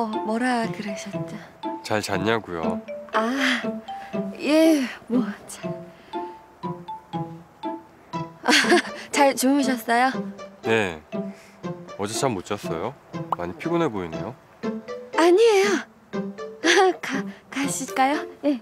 뭐라 그러셨죠? 잘 잤냐고요. 아, 예, 뭐 참. 잘 주무셨어요? 네. 어제 잠 못 잤어요? 많이 피곤해 보이네요. 아니에요. 가실까요? 예.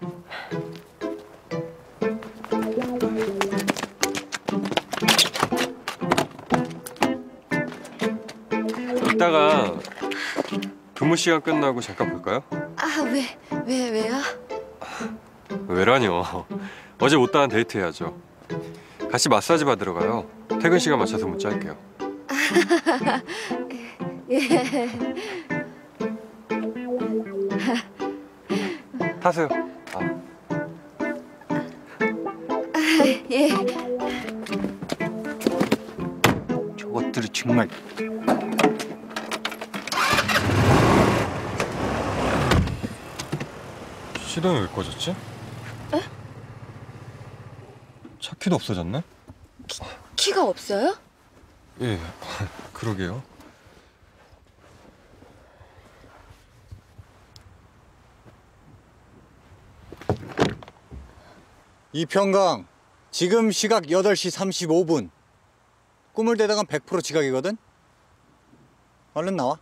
이따가 근무 시간 끝나고 잠깐 볼까요? 아, 왜요? 왜라뇨. 어제 못다한 데이트 해야죠. 같이 마사지 받으러 가요. 퇴근 시간 맞춰서 문자 할게요. 예. 타세요. 예. 저것들이 정말. 시동이 왜 꺼졌지? 에? 차 키도 없어졌네? 키가 없어요? 예, 그러게요. 이평강, 지금 시각 8시 35분. 꿈을 대다간 100% 지각이거든? 얼른 나와.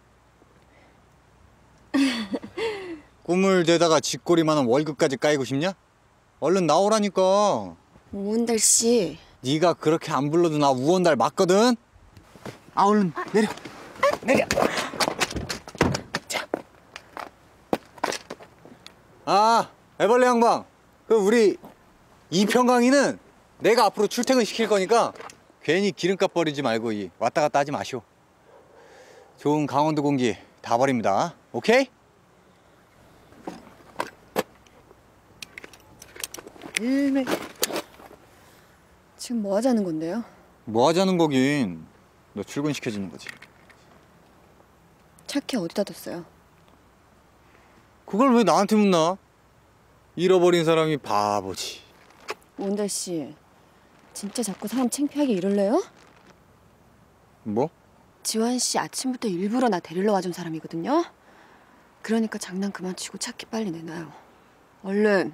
꿈을 대다가 쥐꼬리만한 월급까지 까이고 싶냐? 얼른 나오라니까. 오은달 씨. 네가 그렇게 안 불러도 나 우원달 맞거든? 아, 얼른 내려. 내려. 자. 아, 애벌레 양방. 그 우리 이평강이는 내가 앞으로 출퇴근 시킬 거니까 괜히 기름값 버리지 말고 왔다 갔다 하지 마시오. 좋은 강원도 공기 다 버립니다. 오케이? 지금 뭐 하자는 건데요? 뭐 하자는 거긴 너 출근시켜주는 거지. 차키 어디다 뒀어요? 그걸 왜 나한테 묻나? 잃어버린 사람이 바보지. 오은달 씨, 진짜 자꾸 사람 창피하게 이럴래요? 뭐? 지환 씨 아침부터 일부러 나 데리러 와준 사람이거든요? 그러니까 장난 그만 치고 차키 빨리 내놔요. 얼른.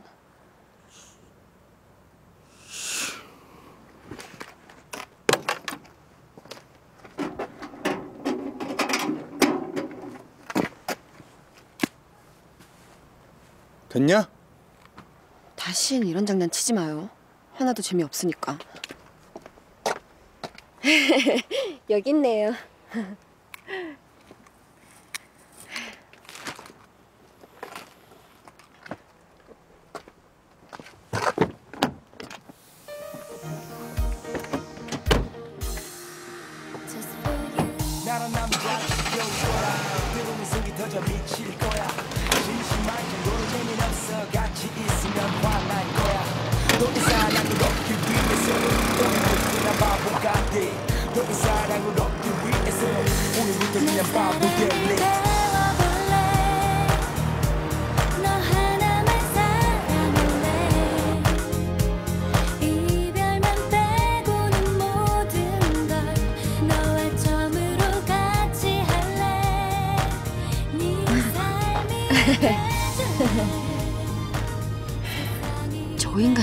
됐냐? 다시는 이런 장난 치지 마요. 하나도 재미없으니까. 여기 있네요. 나란 남자 귀여워라 때로는 속이 터져 미칠 거야 진심만 정도로 재미없어 같이 있으면 화날 거야 너의 사랑을 얻기 위해서 오늘부터 난 바보 같아 너의 사랑을 얻기 위해서 오늘부터 그냥 바보 될래 저 인간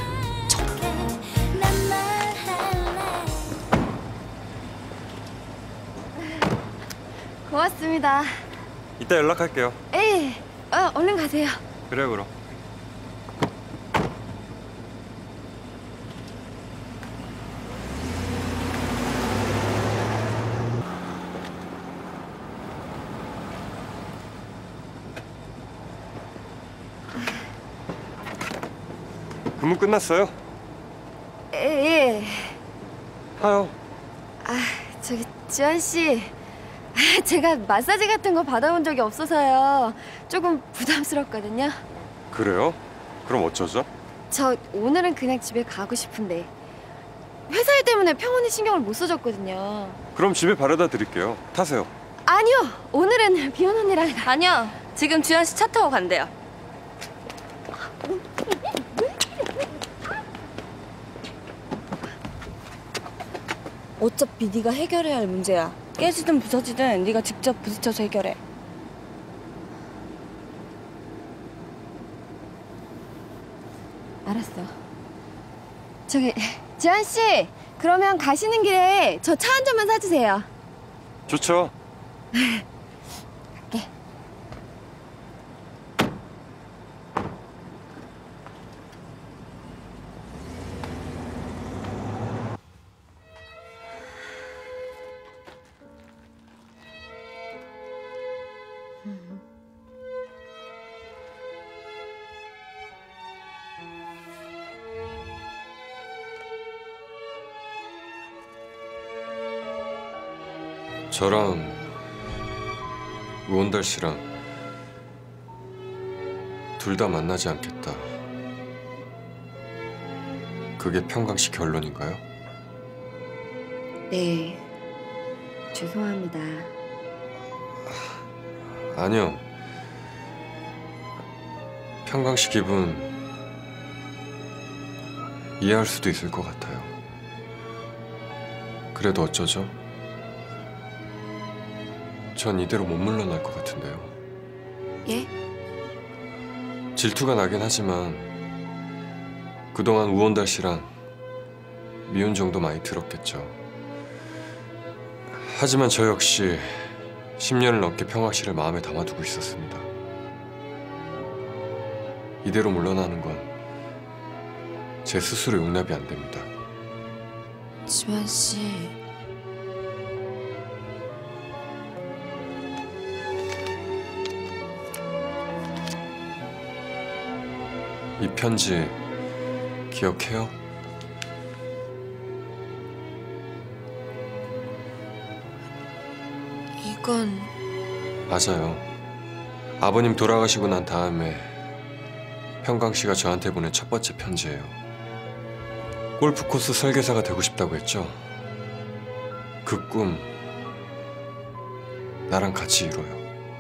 고맙습니다. 이따 연락할게요. 에이, 얼른 가세요. 그래 그럼. 근무 끝났어요? 예. 하요. 저기 지환 씨, 제가 마사지 같은 거 받아본 적이 없어서요. 조금 부담스럽거든요. 그래요? 그럼 어쩌죠? 저 오늘은 그냥 집에 가고 싶은데 회사 일 때문에 평온히 신경을 못 써줬거든요. 그럼 집에 바래다 드릴게요. 타세요. 아니요, 오늘은 비온 언니랑. 아니요, 지금 지환 씨 차 타고 간대요. 어차피 네가 해결해야 할 문제야. 깨지든 부서지든 네가 직접 부딪혀서 해결해. 알았어. 저기 지한 씨, 그러면 가시는 길에 저 차 한 잔만 사주세요. 좋죠. 갈게. 저랑 우원달 씨랑 둘 다 만나지 않겠다. 그게 평강씨 결론인가요? 네, 죄송합니다. 아니요. 평강씨 기분 이해할 수도 있을 것 같아요. 그래도 어쩌죠? 전 이대로 못 물러날 것 같은데요. 예? 질투가 나긴 하지만 그동안 우원달 씨랑 미운 정도 많이 들었겠죠. 하지만 저 역시 10년을 넘게 평학 씨를 마음에 담아두고 있었습니다. 이대로 물러나는 건 제 스스로 용납이 안 됩니다. 지환 씨. 이 편지 기억해요? 이건 맞아요. 아버님 돌아가시고 난 다음에 평강 씨가 저한테 보낸 첫 번째 편지예요. 골프 코스 설계사가 되고 싶다고 했죠. 그 꿈 나랑 같이 이뤄요.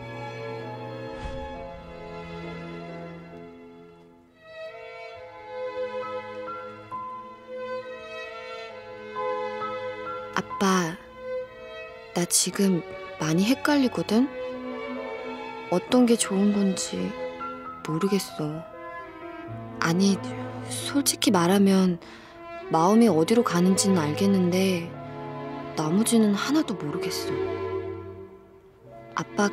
아빠, 나 지금 많이 헷갈리거든? 어떤 게 좋은 건지 모르겠어. 아니, 솔직히 말하면 마음이 어디로 가는지는 알겠는데 나머지는 하나도 모르겠어. 아빠,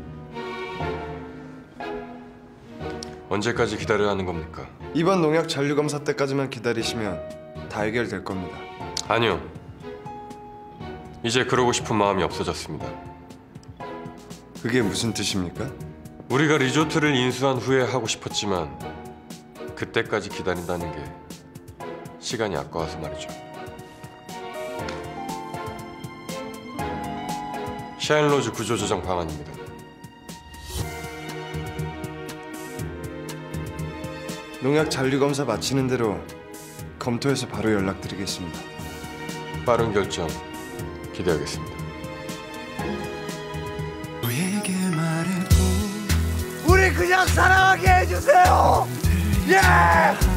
언제까지 기다려야 하는 겁니까? 이번 농약 잔류 검사 때까지만 기다리시면 다 해결될 겁니다. 아니요. 이제 그러고 싶은 마음이 없어졌습니다. 그게 무슨 뜻입니까? 우리가 리조트를 인수한 후에 하고 싶었지만 그때까지 기다린다는 게 시간이 아까워서 말이죠. 샤인로즈 구조조정 방안입니다. 농약 잔류 검사 마치는 대로 검토해서 바로 연락드리겠습니다. 빠른 결정 기대하겠습니다. 우리 그냥 사랑하게 해주세요. 예!